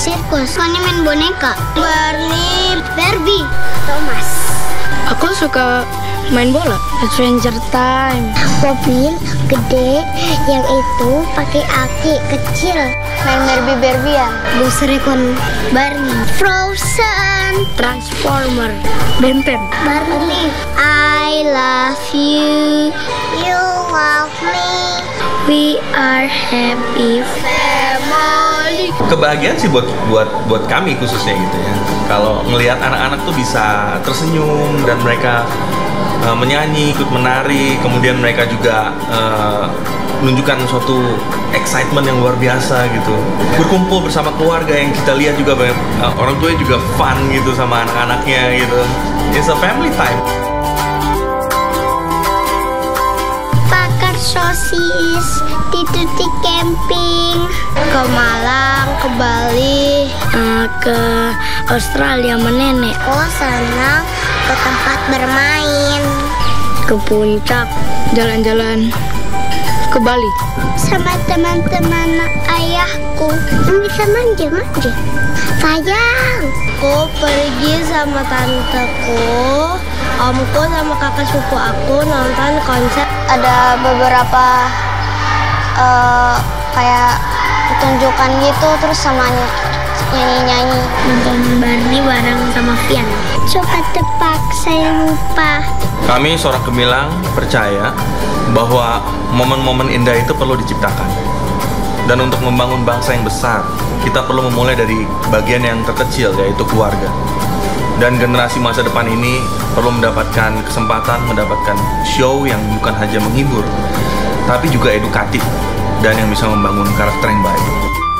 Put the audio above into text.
sirkus. Soalnya main boneka. Barney, Barbie, Thomas. Aku suka main bola. Adventure Time. Mobil gede yang itu pakai aki kecil. Main Barbie-Barbian. Bus Recon, Barney, Frozen, Transformer. Benten. Barney. I love you. You love me. We are happy family. Kebahagiaan sih buat kami khususnya gitu ya. Kalau ngelihat anak-anak tuh bisa tersenyum dan mereka menyanyi, ikut menari, kemudian mereka juga menunjukkan suatu excitement yang luar biasa gitu. Berkumpul bersama keluarga yang kita lihat juga banyak orang tuanya juga fun gitu sama anak-anaknya gitu. It's a family time. Bakar sosis, tidur di camping, Ke Malang, ke Bali, ke Australia sama nenek. oh senang ke tempat bermain Ke puncak, jalan-jalan ke Bali. sama teman-teman ayahku yang bisa manja-manja. Sayang, Aku pergi sama tanteku, omku sama kakak sepupu aku nonton konser. Ada beberapa kayak pertunjukan gitu, terus sama nyanyi-nyanyi. nonton Barney bareng sama Fian. Coba tebak, saya lupa. Kami Sorak Gemilang percaya bahwa momen-momen indah itu perlu diciptakan. Dan untuk membangun bangsa yang besar, kita perlu memulai dari bagian yang terkecil, yaitu keluarga. Dan generasi masa depan ini perlu mendapatkan kesempatan, mendapatkan show yang bukan hanya menghibur, tapi juga edukatif dan yang bisa membangun karakter yang baik.